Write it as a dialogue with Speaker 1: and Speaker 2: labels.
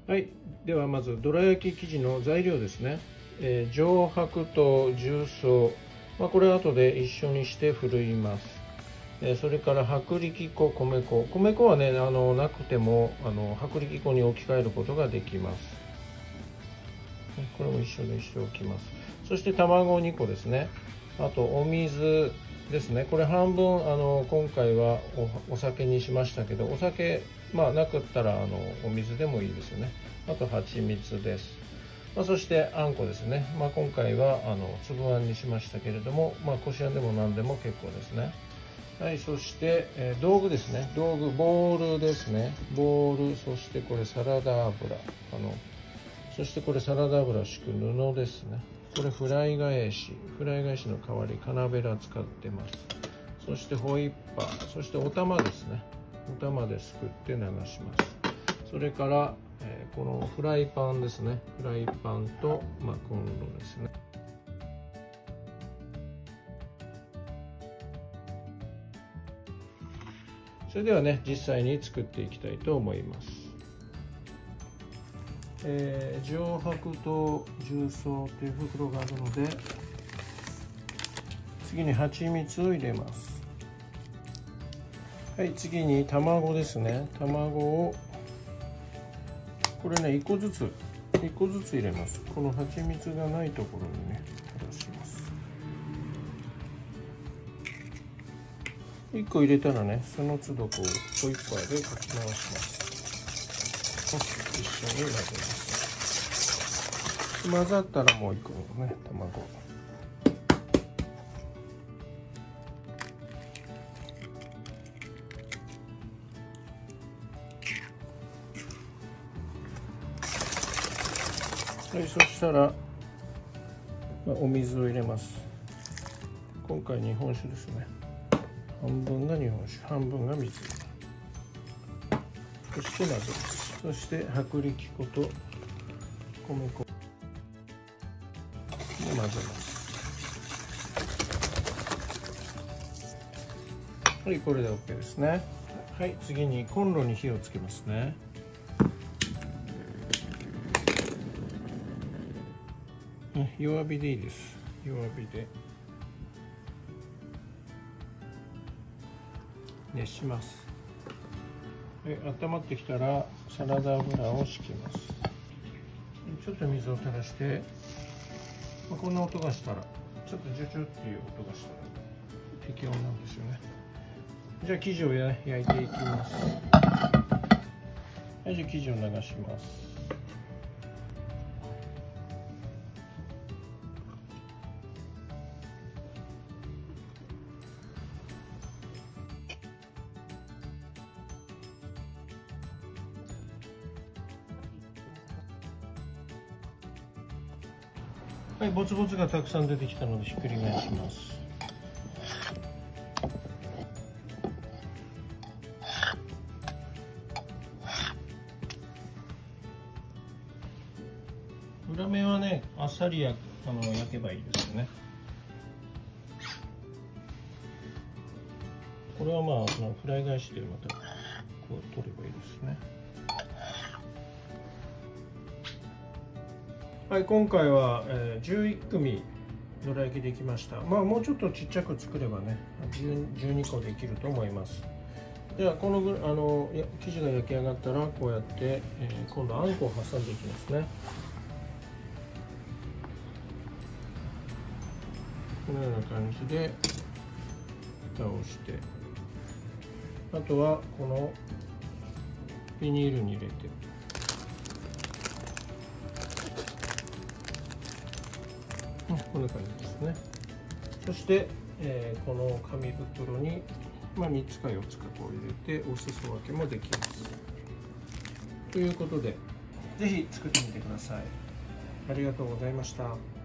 Speaker 1: はい、ではまずどら焼き生地の材料ですね。上白と重曹、これは後で一緒にしてふるいます。それから薄力粉、米粉はねなくても薄力粉に置き換えることができます。これも一緒にしておきます。そして卵2個ですね。あとお水ですね。これ半分今回はお酒にしましたけど、お酒なかったらお水でもいいですよね。あと蜂蜜です。そしてあんこですね。今回は粒あんにしましたけれども、こしあんでも何でも結構ですね。はい、そして、道具ですね。道具、ボウルですね。ボウル、そしてこれサラダ油。そしてこれサラダ油を敷く布ですね。これフライ返しの代わりカナベラ使ってます。そしてホイッパー、そしてお玉ですね。お玉ですくって流します。それから、このフライパンですね。フライパンと、コンロですね。それではね、実際に作っていきたいと思います。上白と重曹という袋があるので、次に蜂蜜を入れます。はい、次に卵ですね。卵をこれね1個ずつ入れます。この蜂蜜がないところにね垂らします。1個入れたらね、その都度こうホイッパーでかき回します。一緒に混ぜます。混ざったらもう1個のね卵。はい、そしたら、お水を入れます。今回日本酒ですね。半分が日本酒、半分が水。そして混ぜます。そして薄力粉と米粉で混ぜます。はい、これで OK ですね。はい、次にコンロに火をつけますね。弱火でいいです。弱火で熱します。はい、温まってきたらサラダ油を敷きます。ちょっと水を垂らして、こんな音がしたら、ちょっとジュジュっていう音がしたら適温なんですよね。じゃあ生地を焼いていきます。はい、じゃあ生地を流します。はい、ボツボツがたくさん出てきたのでひっくり返します。裏面はね、あっさり焼けばいいですよね。これはフライ返しでまたこう取ればいいですね。はい、今回は11組どら焼きできました。もうちょっとちっちゃく作ればね、12個できると思います。ではこの生地が焼き上がったらこうやって、今度あんこを挟んでいきますね。このような感じで蓋をして、あとはこのビニールに入れて。こんな感じですね。そして、この紙袋に、3つか4つかこう入れてお裾分けもできます。ということで、ぜひ作ってみてください。ありがとうございました。